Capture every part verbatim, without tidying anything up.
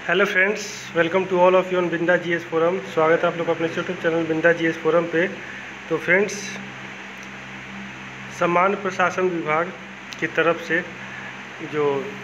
Hello friends, welcome to all of you on Bindas GS forum. स्वागत है आप लोग अपने YouTube channel Bindas GS forum पे। तो फ्रेंड्स, सामान्य प्रशासन विभाग की तरफ से जो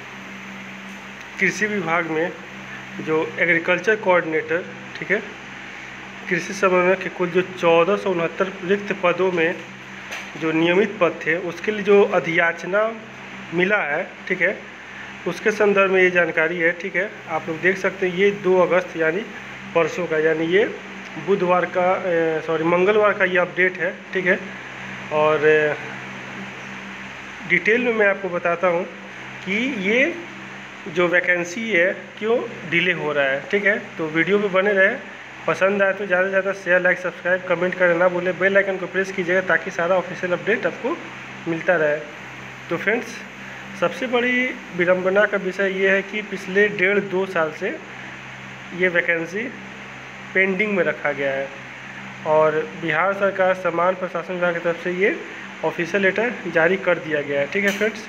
कृषि विभाग में जो एग्रीकल्चर कोऑर्डिनेटर, ठीक है, कृषि समन्वय के कुल जो चौदह सौ उनहत्तर रिक्त पदों में जो नियमित पद थे उसके लिए जो अधियाचना मिला है, ठीक है, उसके संदर्भ में ये जानकारी है। ठीक है, आप लोग देख सकते हैं ये दो अगस्त यानी परसों का, यानी ये बुधवार का, सॉरी मंगलवार का ये अपडेट है। ठीक है, और डिटेल में मैं आपको बताता हूँ कि ये जो वैकेंसी है क्यों डिले हो रहा है। ठीक है, तो वीडियो पे बने रहे। पसंद आए तो ज़्यादा से ज़्यादा शेयर, लाइक, सब्सक्राइब, कमेंट करना ना भूलें। बेल आइकन को प्रेस कीजिएगा ताकि सारा ऑफिशियल अपडेट आपको मिलता रहे। तो फ्रेंड्स, सबसे बड़ी विडम्बना का विषय ये है कि पिछले डेढ़ दो साल से ये वैकेंसी पेंडिंग में रखा गया है और बिहार सरकार सामान्य प्रशासन विभाग की तरफ से ये ऑफिशियल लेटर जारी कर दिया गया है। ठीक है फ्रेंड्स,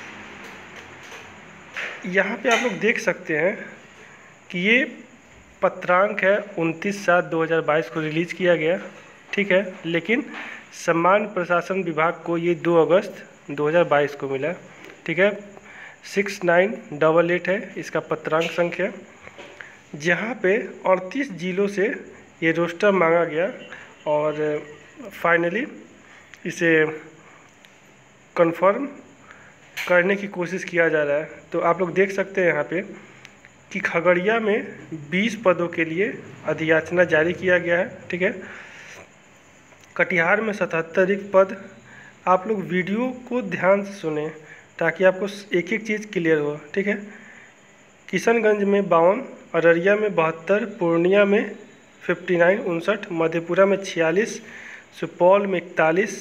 यहाँ पे आप लोग देख सकते हैं कि ये पत्रांक है उनतीस सात दो हज़ार बाईस को रिलीज़ किया गया। ठीक है, लेकिन सामान्य प्रशासन विभाग को ये दो अगस्त दो हज़ार बाईस को मिला। ठीक है, सिक्स नाइन डबल एट है इसका पत्रांक संख्या, जहाँ पे अड़तीस जिलों से ये रोस्टर मांगा गया और फाइनली इसे कंफर्म करने की कोशिश किया जा रहा है। तो आप लोग देख सकते हैं यहाँ पे कि खगड़िया में बीस पदों के लिए अधियाचना जारी किया गया है। ठीक है, कटिहार में सतहत्तर रिक्त पद। आप लोग वीडियो को ध्यान से सुने ताकि आपको एक एक चीज़ क्लियर हो। ठीक है, किशनगंज में बावन, अररिया में बहत्तर, पूर्णिया में उनसठ उनसठ, मधेपुरा में छियालीस, सुपौल में इकतालीस,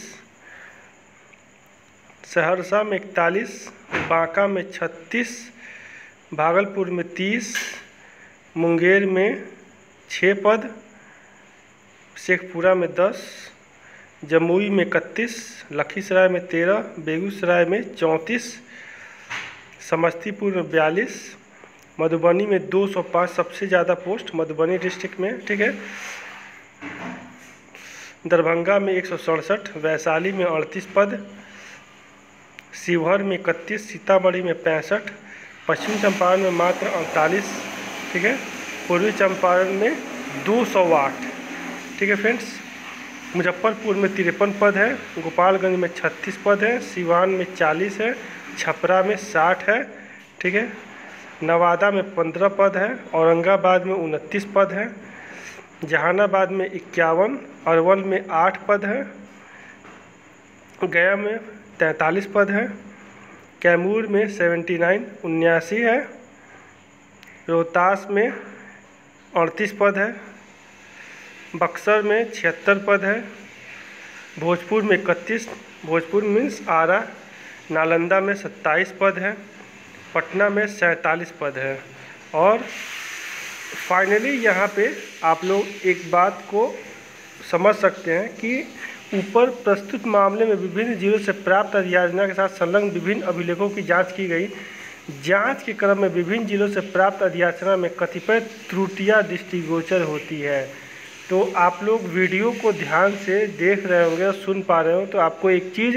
सहरसा में इकतालीस, बांका में छत्तीस, भागलपुर में तीस, मुंगेर में छः पद, शेखपुरा में दस, जमुई में इकतीस, लखीसराय में तेरह, बेगूसराय में चौंतीस, समस्तीपुर में बयालीस, मधुबनी में दो सौ पाँच, सबसे ज़्यादा पोस्ट मधुबनी डिस्ट्रिक्ट में। ठीक है, दरभंगा में एक सौ सड़सठ, वैशाली में अड़तीस पद, शिवहर में इकतीस, सीतामढ़ी में पैंसठ, पश्चिम चंपारण में मात्र अड़तालीस। ठीक है, पूर्वी चंपारण में दो सौ आठ। ठीक है फ्रेंड्स, मुजफ्फरपुर में तिरपन पद है, गोपालगंज में छत्तीस पद है, सिवान में चालीस है, छपरा में साठ है। ठीक है, नवादा में पंद्रह पद है, औरंगाबाद में उनतीस पद है, जहानाबाद में इक्यावन, अरवल में आठ पद है, गया में तैंतालीस पद है, कैमूर में सेवेंटी नाइन उन्यासी है, रोहतास में अड़तीस पद है, बक्सर में छिहत्तर पद है, भोजपुर में इकतीस, भोजपुर मीन्स आरा, नालंदा में सत्ताईस पद है, पटना में सैंतालीस पद है। और फाइनली यहाँ पे आप लोग एक बात को समझ सकते हैं कि ऊपर प्रस्तुत मामले में विभिन्न जिलों से प्राप्त अधियाचना के साथ संलग्न विभिन्न अभिलेखों की जांच की गई। जांच के क्रम में विभिन्न जिलों से प्राप्त अधियाचना में कतिपय त्रुटियां दृष्टिगोचर होती है। तो आप लोग वीडियो को ध्यान से देख रहे होंगे और सुन पा रहे हो, तो आपको एक चीज़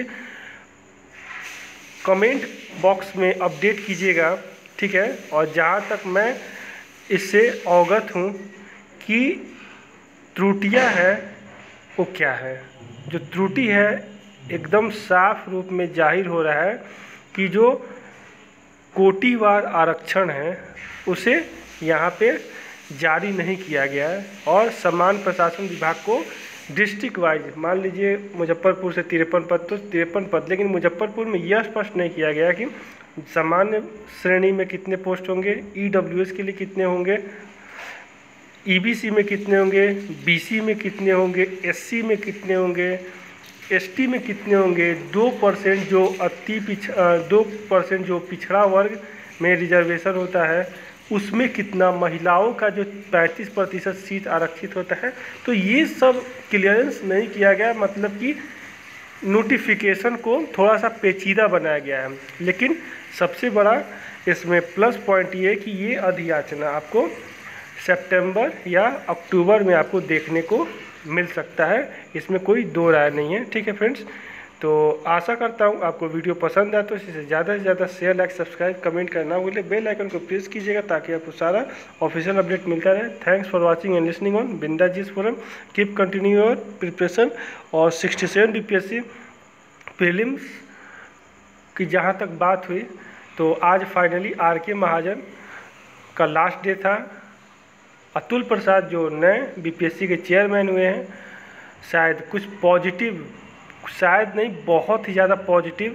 कमेंट बॉक्स में अपडेट कीजिएगा। ठीक है, और जहाँ तक मैं इससे अवगत हूँ कि त्रुटियाँ है वो क्या है। जो त्रुटि है एकदम साफ रूप में जाहिर हो रहा है कि जो कोटिवार आरक्षण है उसे यहाँ पे जारी नहीं किया गया है और सामान्य प्रशासन विभाग को डिस्ट्रिक्ट वाइज, मान लीजिए मुजफ्फरपुर से तिरपन पद तो तिरपन पद, लेकिन मुजफ्फरपुर में यह स्पष्ट नहीं किया गया कि सामान्य श्रेणी में कितने पोस्ट होंगे, ईडब्ल्यूएस के लिए कितने होंगे, ईबीसी में कितने होंगे, बीसी में कितने होंगे, एससी में कितने होंगे, एसटी में कितने होंगे, दो परसेंट जो अति पिछ दो परसेंट जो पिछड़ा वर्ग में रिजर्वेशन होता है उसमें कितना, महिलाओं का जो पैंतीस प्रतिशत सीट आरक्षित होता है। तो ये सब क्लियरेंस नहीं किया गया, मतलब कि नोटिफिकेशन को थोड़ा सा पेचीदा बनाया गया है। लेकिन सबसे बड़ा इसमें प्लस पॉइंट ये कि ये अधियाचना आपको सितंबर या अक्टूबर में आपको देखने को मिल सकता है, इसमें कोई दो राय नहीं है। ठीक है फ्रेंड्स, तो आशा करता हूँ आपको वीडियो पसंद आए तो इसे ज़्यादा से ज़्यादा शेयर, लाइक, सब्सक्राइब, कमेंट करना भूलिए। बेल आइकन को प्रेस कीजिएगा ताकि आपको सारा ऑफिशियल अपडेट मिलता रहे। Thanks for watching and listening on Bindas GS forum. Keep continue your preparation. और सिक्सटी सेवन बीपीएससी प्रीलिम्स की जहाँ तक बात हुई तो आज फाइनली आर के महाजन का लास्ट डे था। अतुल प्रसाद जो नए बीपीएससी के चेयरमैन हुए हैं, शायद कुछ पॉजिटिव, शायद नहीं बहुत ही ज़्यादा पॉजिटिव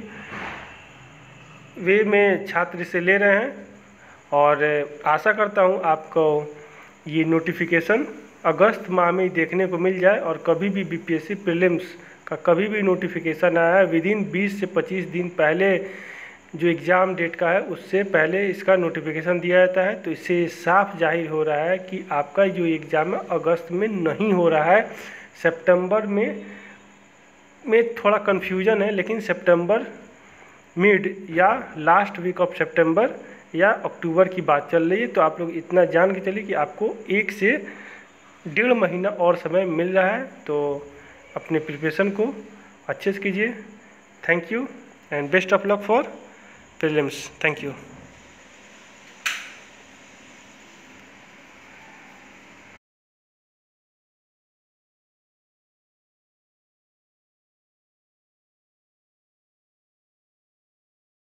वे में छात्र इसे ले रहे हैं। और आशा करता हूँ आपको ये नोटिफिकेशन अगस्त माह में ही देखने को मिल जाए। और कभी भी बीपीएससी प्रीलिम्स का कभी भी नोटिफिकेशन आया है विद इन बीस से पच्चीस दिन पहले जो एग्ज़ाम डेट का है उससे पहले इसका नोटिफिकेशन दिया जाता है। तो इससे साफ जाहिर हो रहा है कि आपका जो एग्ज़ाम है अगस्त में नहीं हो रहा है, सितंबर में में थोड़ा कन्फ्यूजन है, लेकिन सितंबर मिड या लास्ट वीक ऑफ सितंबर या अक्टूबर की बात चल रही है। तो आप लोग इतना जान के चलिए कि आपको एक से डेढ़ महीना और समय मिल रहा है। तो अपने प्रिपरेशन को अच्छे से कीजिए। Thank you and best of luck for prelims. Thank you.